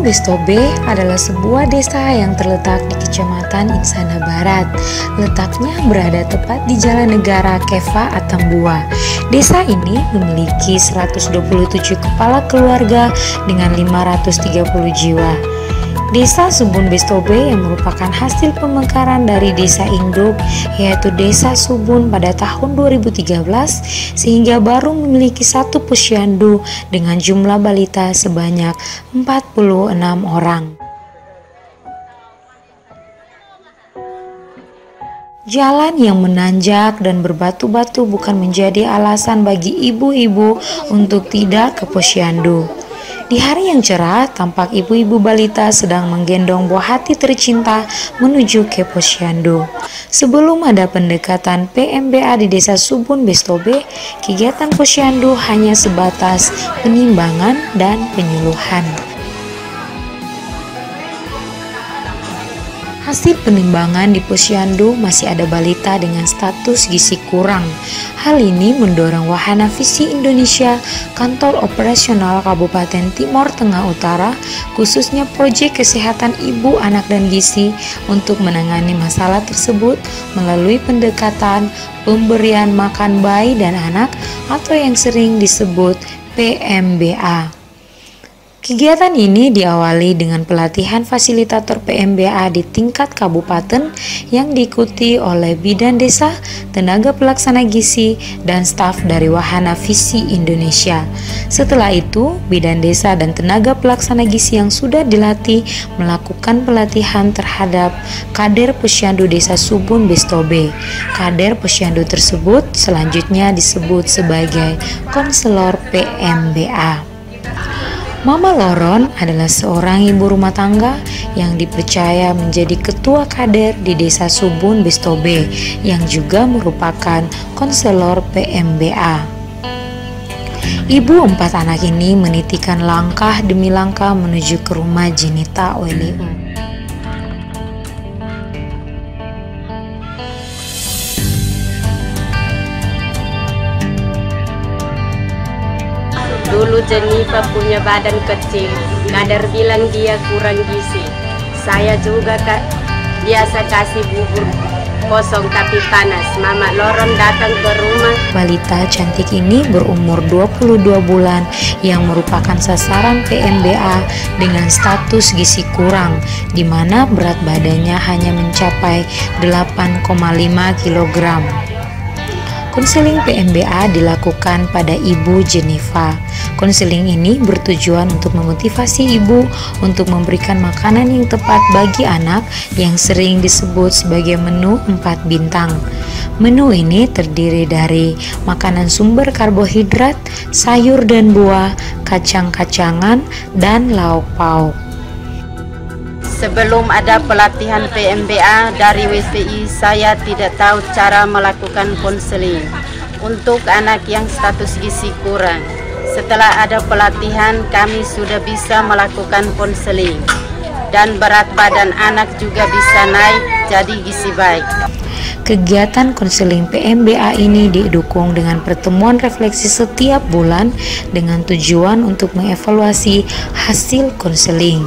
Subun Bestobe adalah sebuah desa yang terletak di Kecamatan Insana Barat. Letaknya berada tepat di Jalan Negara Keva Atambua. Desa ini memiliki 127 kepala keluarga dengan 530 jiwa. Desa Subun Bestobe yang merupakan hasil pemekaran dari desa induk yaitu Desa Subun pada tahun 2013 sehingga baru memiliki satu posyandu dengan jumlah balita sebanyak 46 orang. Jalan yang menanjak dan berbatu-batu bukan menjadi alasan bagi ibu-ibu untuk tidak ke posyandu. Di hari yang cerah, tampak ibu-ibu balita sedang menggendong buah hati tercinta menuju ke posyandu. Sebelum ada pendekatan PMBA di Desa Subun Bestobe, kegiatan posyandu hanya sebatas penimbangan dan penyuluhan. Hasil penimbangan di posyandu masih ada balita dengan status gizi kurang. Hal ini mendorong Wahana Visi Indonesia, Kantor Operasional Kabupaten Timor Tengah Utara, khususnya Proyek Kesehatan Ibu, Anak, dan Gizi untuk menangani masalah tersebut melalui pendekatan pemberian makan bayi dan anak atau yang sering disebut PMBA. Kegiatan ini diawali dengan pelatihan fasilitator PMBA di tingkat kabupaten yang diikuti oleh bidan desa, tenaga pelaksana gizi, dan staf dari Wahana Visi Indonesia. Setelah itu, bidan desa dan tenaga pelaksana gizi yang sudah dilatih melakukan pelatihan terhadap kader posyandu Desa Subun Bestobe. Kader posyandu tersebut selanjutnya disebut sebagai konselor PMBA. Mama Loron adalah seorang ibu rumah tangga yang dipercaya menjadi ketua kader di Desa Subun Bestobe yang juga merupakan konselor PMBA. Ibu 4 anak ini menitikan langkah demi langkah menuju ke rumah Jenita WLU. Dulu Jennifer punya badan kecil, kader bilang dia kurang gizi. Saya juga biasa kasih bubur kosong tapi panas. Mama Loron datang ke rumah. Balita cantik ini berumur 22 bulan yang merupakan sasaran PMBA dengan status gizi kurang, di mana berat badannya hanya mencapai 8,5 kg. Konseling PMBA dilakukan pada Ibu Jennifer. Konseling ini bertujuan untuk memotivasi ibu untuk memberikan makanan yang tepat bagi anak yang sering disebut sebagai menu 4 bintang. Menu ini terdiri dari makanan sumber karbohidrat, sayur dan buah, kacang-kacangan, dan lauk pauk. Sebelum ada pelatihan PMBA dari WPI, saya tidak tahu cara melakukan konseling untuk anak yang status gizi kurang. Setelah ada pelatihan, kami sudah bisa melakukan konseling dan berat badan anak juga bisa naik jadi gizi baik. Kegiatan konseling PMBA ini didukung dengan pertemuan refleksi setiap bulan dengan tujuan untuk mengevaluasi hasil konseling.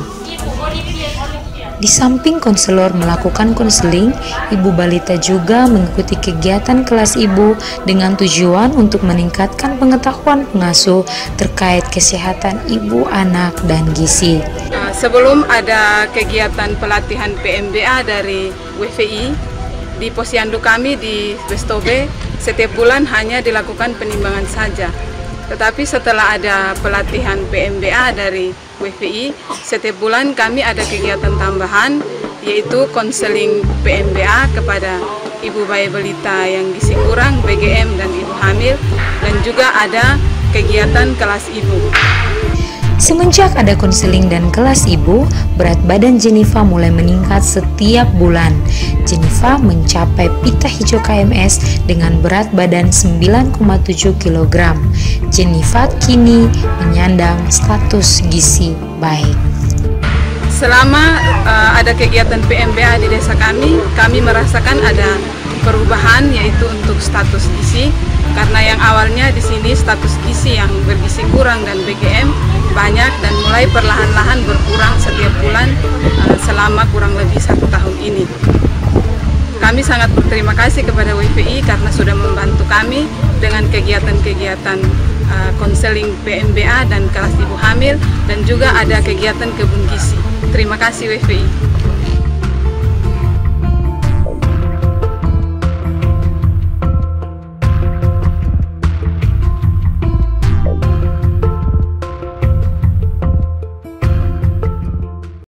Di samping konselor melakukan konseling, ibu balita juga mengikuti kegiatan kelas ibu dengan tujuan untuk meningkatkan pengetahuan pengasuh terkait kesehatan ibu, anak, dan gizi. Sebelum ada kegiatan pelatihan PMBA dari WVI, di posyandu kami di Bestobe, setiap bulan hanya dilakukan penimbangan saja. Tetapi setelah ada pelatihan PMBA dari WVI, setiap bulan kami ada kegiatan tambahan, yaitu konseling PMBA kepada ibu bayi balita yang gizi kurang, BGM, dan ibu hamil, dan juga ada kegiatan kelas ibu. Semenjak ada konseling dan kelas ibu, berat badan Jennifer mulai meningkat setiap bulan. Jennifer mencapai pita hijau KMS dengan berat badan 9,7 kg. Jennifer kini menyandang status gizi baik. Selama ada kegiatan PMBA di desa kami merasakan ada perubahan, yaitu untuk status gizi, karena yang awalnya di sini status gizi yang bergizi kurang dan BGM, banyak dan mulai perlahan-lahan berkurang setiap bulan selama kurang lebih 1 tahun ini. Kami sangat berterima kasih kepada WFI karena sudah membantu kami dengan kegiatan-kegiatan konseling PMBA dan kelas ibu hamil, dan juga ada kegiatan kebun gizi. Terima kasih WFI.